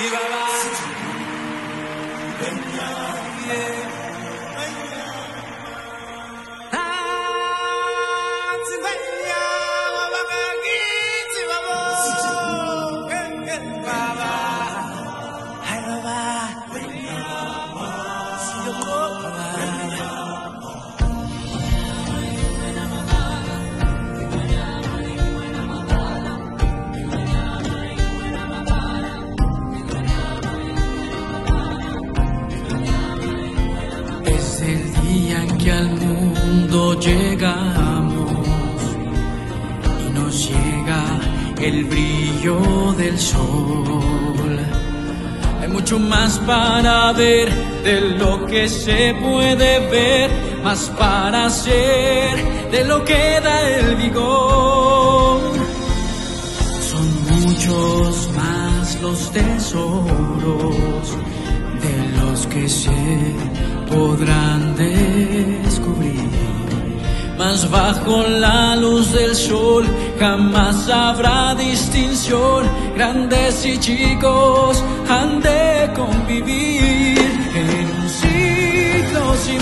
Que al mundo llegamos y nos llega el brillo del sol. Hay mucho más para ver de lo que se puede ver, más para hacer de lo que da el vigor. Son muchos más los tesoros de los que se podrán descubrir, mas bajo la luz del sol jamás habrá distinción. Grandes y chicos han de convivir en un ciclo sin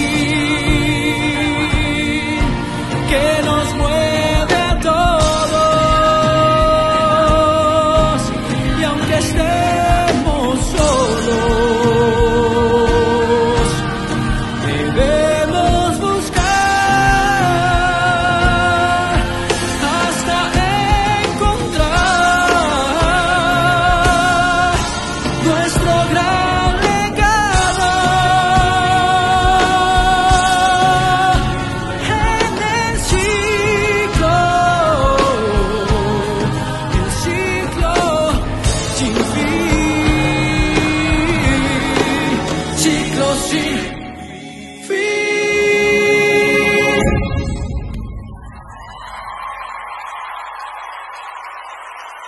fin que nos mueve a todos, y aunque estemos solos, sin fin.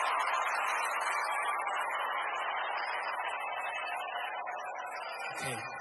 Okay.